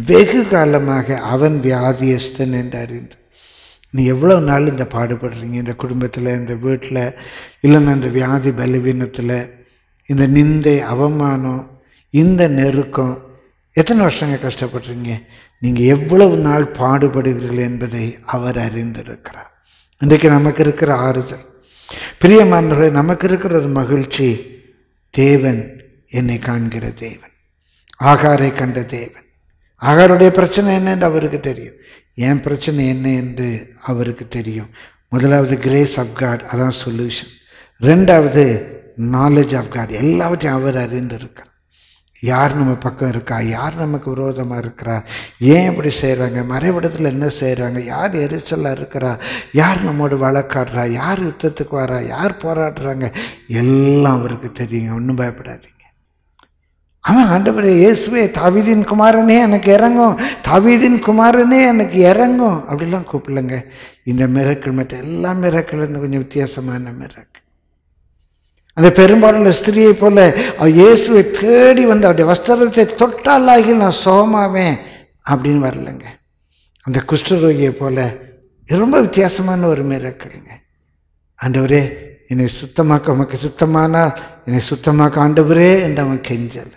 வெகு காலமாக அவன் வியாதியஸ்தன் என்று அறிந்து. நீ எவ்வளோ நாள் இந்த பாடுபடுறீங்க, இந்த குடும்பத்தில், இந்த வீட்டில், இல்லைன்னா இந்த வியாதி பலவீனத்தில், இந்த நிந்தை அவமானம், இந்த நெருக்கம், எத்தனை வருஷங்க கஷ்டப்படுறீங்க? நீங்கள் எவ்வளவு நாள் பாடுபடுகிறீர்கள் என்பதை அவர் அறிந்திருக்கிறார். இன்றைக்கு நமக்கு இருக்கிற ஆறுதல், பிரியமானவர்களே, நமக்கு இருக்கிற ஒரு மகிழ்ச்சி, தேவன் என்னை காண்கிற தேவன், ஆகாரை கண்ட தேவன். ஆகாருடைய பிரச்சனை என்ன என்று அவருக்கு தெரியும், என் பிரச்சனை என்ன என்று அவருக்கு தெரியும். முதலாவது கிரேஸ் ஆஃப் காட், அதான் சொல்யூஷன். ரெண்டாவது நாலேஜ் ஆஃப் காட், எல்லாவற்றையும் அவர் அறிந்திருக்கிறார். யார் நம்ம பக்கம் இருக்கா, யார் நமக்கு விரோதமாக இருக்கிறா, ஏன் இப்படி செய்கிறாங்க, மறைவிடத்தில் என்ன செய்கிறாங்க, யார் எரிச்சலாக இருக்கிறா, யார் நம்மோடு வழக்காடுறா, யார் யுத்தத்துக்கு வரா, யார் போராடுறாங்க, எல்லாம் அவருக்கு தெரியுங்க. ஒன்றும் பயப்படாதீங்க. அவன் ஆண்டவரே இயேசுவே தாவீதின் குமாரனே எனக்கு இறங்கும், தாவீதின் குமாரனே எனக்கு இறங்கும் அப்படிலாம் கூப்பிடலங்க. இந்த மிரக்கல் மற்ற எல்லா மிரக்கல் இருந்து கொஞ்சம் வித்தியாசமான மிரக்கல். அந்த பெரும்பாலுள்ள ஸ்திரியை போல அவள் இயேசுவை தேடி வந்து அவருடைய வஸ்திரத்தை தொட்டாலாகி நான் சுகமாவேன் அப்படின்னு வரலைங்க. அந்த குஷ்டரோகியை போல ரொம்ப வித்தியாசமான ஒரு மிரக்கலுங்க. ஆண்டவரே என்னை சுத்தமாக்க, உமக்கு சுத்தமானால் என்னை சுத்தமாக்க ஆண்டவரே என்று அவன் கெஞ்சல்.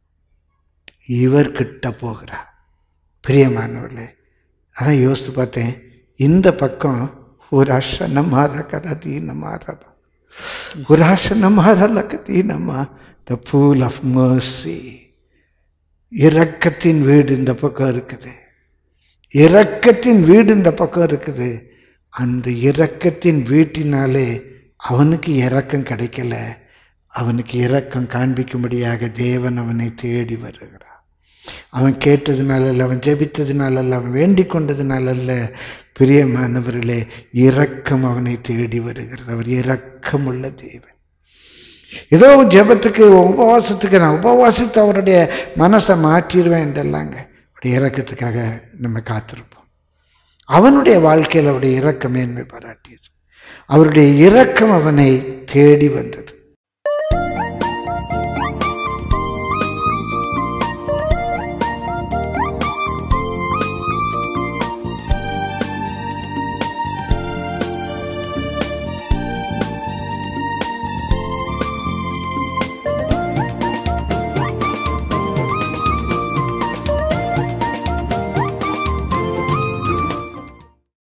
இவர் கிட்ட போகிறார். பிரியமானவர்களே, அதான் யோசித்து பார்த்தேன். இந்த பக்கம் ஒரு அஷனமார கரதீனமாரபா, ஒரு அஷனமாரலகதீனமா, த பூல் ஆஃப் மர்சி, இரக்கத்தின் வீடு இந்த பக்கம் இருக்குது. இரக்கத்தின் வீடு இந்த பக்கம் இருக்குது. அந்த இரக்கத்தின் வீட்டினாலே அவனுக்கு இரக்கம் கிடைக்கல, அவனுக்கு இரக்கம் காண்பிக்கும்படியாக தேவன் அவனை தேடி வருகிறார். அவன் கேட்டதுனால அல்ல, அவன் ஜெபித்ததுனால அல்ல, அவன் வேண்டிக் கொண்டதுனால அல்ல. பிரியமானவர்களே, இரக்கம் அவனை தேடி வருகிறது. அவர் இரக்கம் உள்ள தேவன். ஏதோ ஜெபத்துக்கு உபவாசத்துக்கு நான் உபவாசித்து அவருடைய மனசை மாற்றிடுவேன் என்றல்லாங்க. அவருடைய இரக்கத்துக்காக நம்ம காத்திருப்போம். அவனுடைய வாழ்க்கையில் அவருடைய இரக்கம் மேன்மை பாராட்டியது. அவருடைய இரக்கம் அவனை தேடி வந்தது.